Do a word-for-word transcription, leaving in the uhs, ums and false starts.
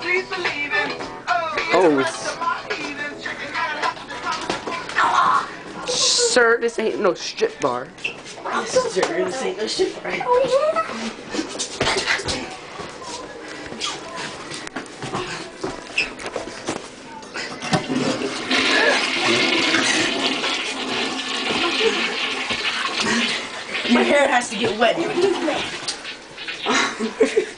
Oh. Sir, this ain't no strip bar. Sir, this ain't no strip bar. My hair has to get wet.